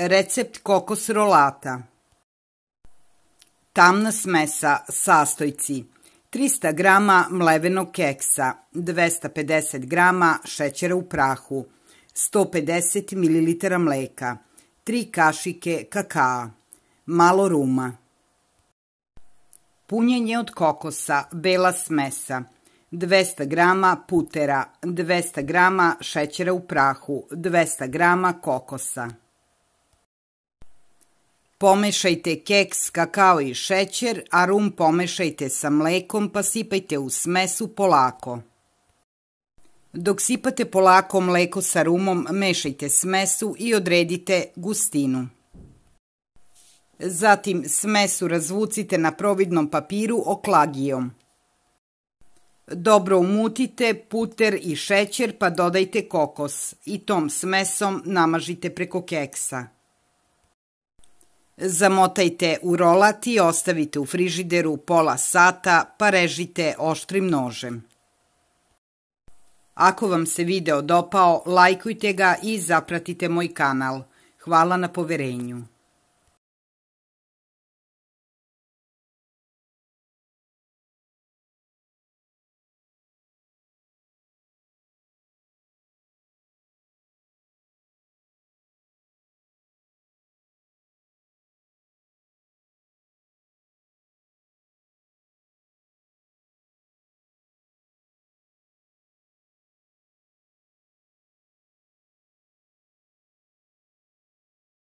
Recept kokos rolata. Tamna smesa, sastojci: 300 g mlevenog keksa, 250 g šećera u prahu, 150 ml mleka, 3 kašike kakaa, malo ruma. Punjenje od kokosa, bela smesa: 200 g putera, 200 g šećera u prahu, 200 g kokosa. Pomešajte keks, kakao i šećer, a rum pomešajte sa mlekom pa sipajte u smesu polako. Dok sipate polako mleko sa rumom, mešajte smesu i odredite gustinu. Zatim smesu razvucite na providnom papiru oklagijom. Dobro umutite puter i šećer pa dodajte kokos i tom smesom namažite preko keksa. Zamotajte u rolat i ostavite u frižideru pola sata pa režite oštrim nožem. Ako vam se video dopao, lajkujte ga i zapratite moj kanal. Hvala na poverenju.